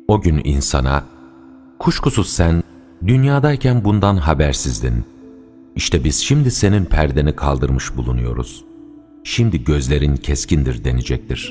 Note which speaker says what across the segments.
Speaker 1: O gün insana, kuşkusuz sen dünyadayken bundan habersizdin. İşte biz şimdi senin perdeni kaldırmış bulunuyoruz. Şimdi gözlerin keskindir denecektir.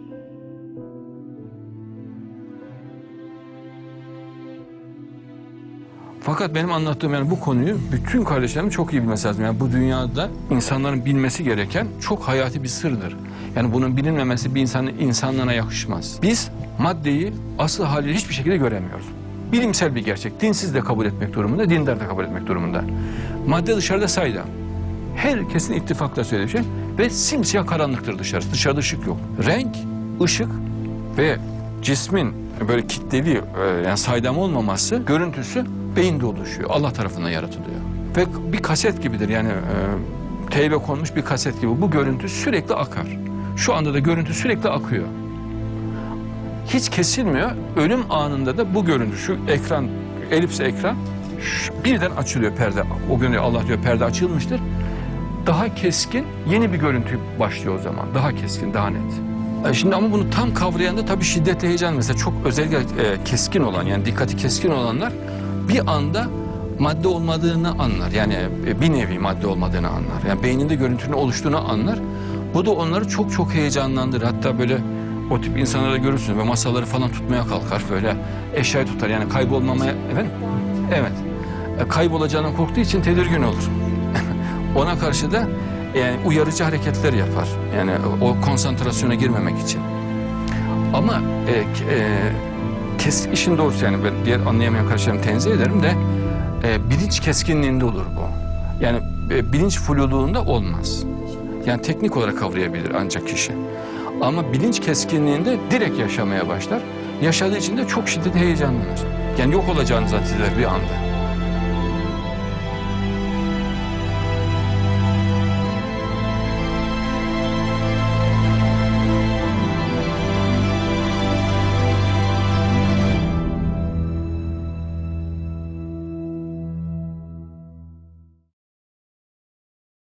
Speaker 2: Fakat benim anlattığım yani bu konuyu bütün kardeşlerim çok iyi bilmesi lazım. Yani bu dünyada insanların bilmesi gereken çok hayati bir sırdır. Yani bunun bilinmemesi bir insanlığına yakışmaz. Biz maddeyi asıl haliyle hiçbir şekilde göremiyoruz. Bilimsel bir gerçek. Dinsiz de kabul etmek durumunda, dindar da kabul etmek durumunda. Madde dışarıda saydam. Herkesin ittifakla söylediği şey ve simsiyah karanlıktır dışarısı. Dışarıda ışık yok. Renk, ışık ve cismin böyle kitlevi yani saydam olmaması, görüntüsü beyinde oluşuyor. Allah tarafından yaratılıyor. Ve bir kaset gibidir yani teybe konmuş bir kaset gibi. Bu görüntü sürekli akar. Şu anda da görüntü sürekli akıyor. Hiç kesilmiyor. Ölüm anında da bu görüntü, şu ekran, elips ekran birden açılıyor perde. O gün Allah diyor perde açılmıştır. Daha keskin yeni bir görüntü başlıyor o zaman. Daha keskin, daha net. Şimdi ama bunu tam kavrayan da tabii şiddetli heyecan mesela çok özellikle keskin olan yani dikkati keskin olanlar bir anda madde olmadığını anlar. Yani bir nevi madde olmadığını anlar. Yani beyninde görüntünün oluştuğunu anlar. Bu da onları çok çok heyecanlandırır. Hatta böyle o tip insanları görürsünüz ve masaları falan tutmaya kalkar böyle eşyayı tutar. Yani kaybolmamaya efendim? Evet. Kaybolacağından korktuğu için tedirgin olur. Ona karşı da yani uyarıcı hareketler yapar. Yani o konsantrasyona girmemek için. Ama işin doğrusu yani ben diğer anlayamayan kardeşlerimi tenzih ederim de bilinç keskinliğinde olur bu. Yani bilinç fluluğunda olmaz. Yani teknik olarak kavrayabilir ancak kişi. Ama bilinç keskinliğinde direkt yaşamaya başlar. Yaşadığı için de çok şiddetli heyecanlanır. Yani yok olacağını zanneder bir anda.